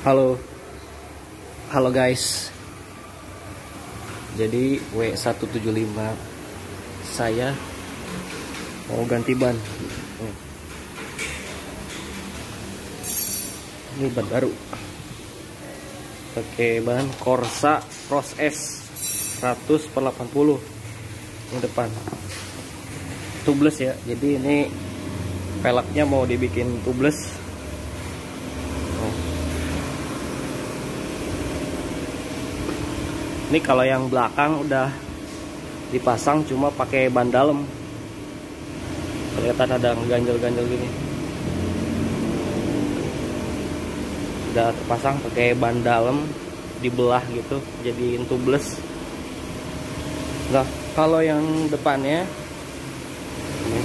Halo, halo guys. Jadi W175 saya mau ganti ban. Ini ban baru. Pakai ban Corsa Cross S 100/80 yang depan. Tubeless ya. Jadi ini peleknya mau dibikin tubeless. Ini kalau yang belakang udah dipasang cuma pakai ban dalam. Kelihatan ada ganjel-ganjel gini. Udah terpasang pakai ban dalam, dibelah gitu, jadiin tubeless. Nah, kalau yang depannya ini,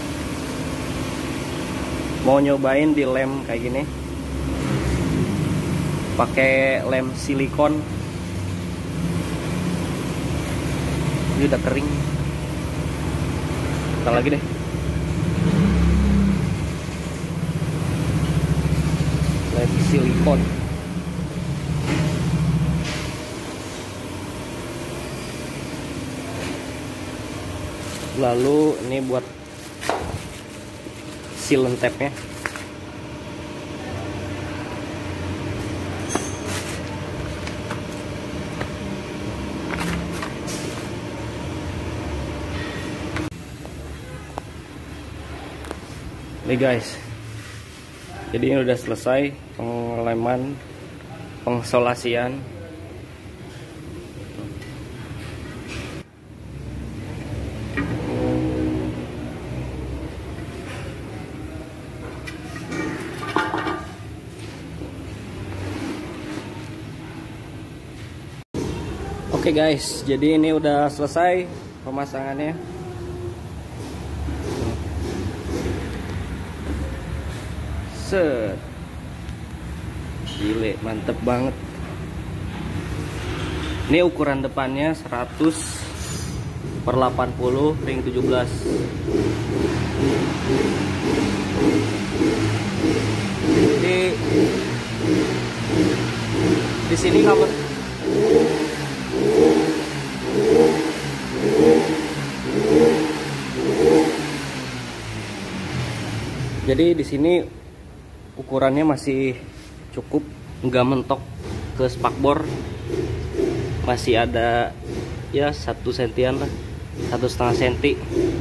mau nyobain di lem kayak gini. Pakai lem silikon. Ini udah kering. Bentar lagi deh. Lem silikon. Lalu ini buat sealant tape-nya. Nih guys, jadi ini udah selesai pengeleman, pengsolasian. Oke guys, jadi ini udah selesai pemasangannya. Set. Gile, mantep banget. Ini ukuran depannya 100/80 ring 17. Jadi di sini kamu jadi di sini ukurannya masih cukup, nggak mentok ke spakbor, masih ada ya 1 sentian lah, 1,5 senti.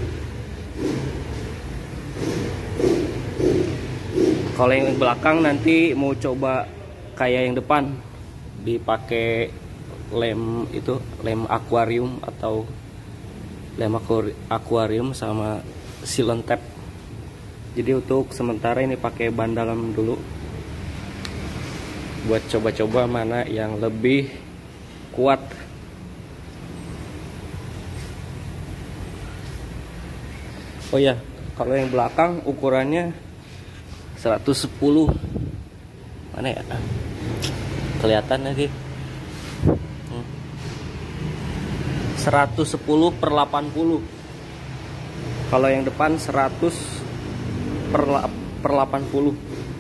Kalau yang belakang nanti mau coba kayak yang depan, dipakai lem itu, lem akuarium atau lem akuarium sama sealant tape. Jadi untuk sementara ini pakai ban dalam dulu, buat coba-coba mana yang lebih kuat. Oh ya, kalau yang belakang ukurannya 110. Mana ya? Kelihatan lagi. 110/80. Kalau yang depan 100/80.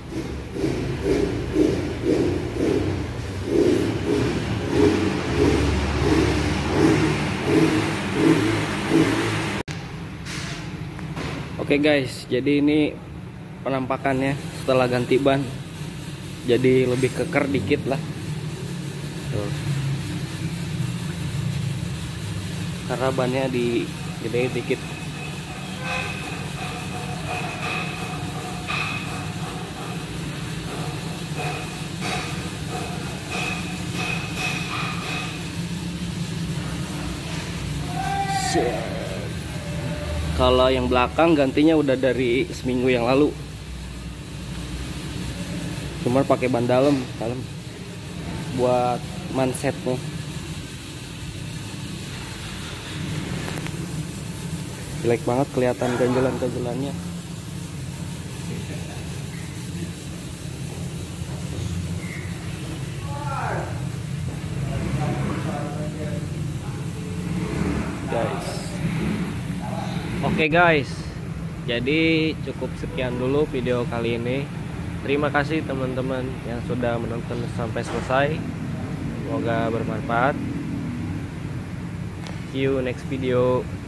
Oke guys, jadi ini penampakannya setelah ganti ban. Jadi lebih keker dikit lah. Tuh. Karena bannya digedein dikit. Kalau yang belakang gantinya udah dari seminggu yang lalu, cuma pakai ban dalam buat mansetnya. Jelek banget kelihatan ganjelan-ganjelannya. Guys. Oke guys, jadi cukup sekian dulu video kali ini. Terima kasih teman-teman yang sudah menonton sampai selesai. Semoga bermanfaat. See you next video.